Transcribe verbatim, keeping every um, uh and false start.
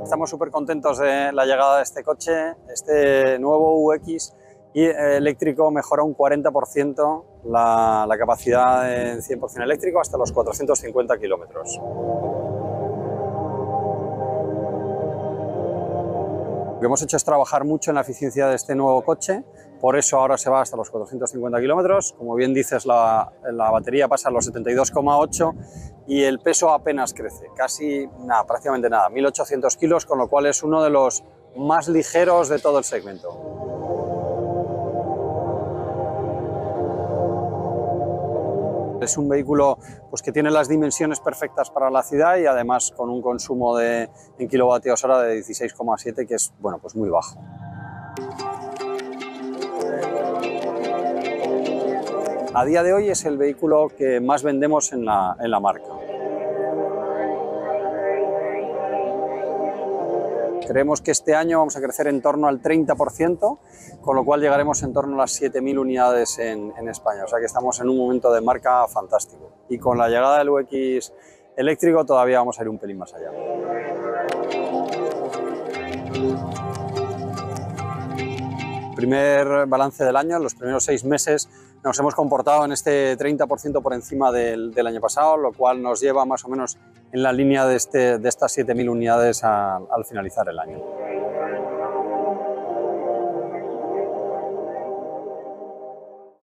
Estamos súper contentos de la llegada de este coche. Este nuevo U X y eléctrico mejora un cuarenta por ciento la, la capacidad en cien por cien eléctrico hasta los cuatrocientos cincuenta kilómetros. Lo que hemos hecho es trabajar mucho en la eficiencia de este nuevo coche, por eso ahora se va hasta los cuatrocientos cincuenta kilómetros. Como bien dices, la, la batería pasa a los setenta y dos coma ocho y el peso apenas crece, casi nada, prácticamente nada, mil ochocientos kilos, con lo cual es uno de los más ligeros de todo el segmento. Es un vehículo pues, que tiene las dimensiones perfectas para la ciudad y además con un consumo de, en kilovatios hora de dieciséis coma siete, que es bueno, pues muy bajo. A día de hoy es el vehículo que más vendemos en la, en la marca. Creemos que este año vamos a crecer en torno al treinta por ciento, con lo cual llegaremos en torno a las siete mil unidades en, en España. O sea que estamos en un momento de marca fantástico. Y con la llegada del U X eléctrico todavía vamos a ir un pelín más allá. Primer balance del año, en los primeros seis meses nos hemos comportado en este treinta por ciento por encima del, del año pasado, lo cual nos lleva más o menos en la línea de, este, de estas siete mil unidades a, al finalizar el año.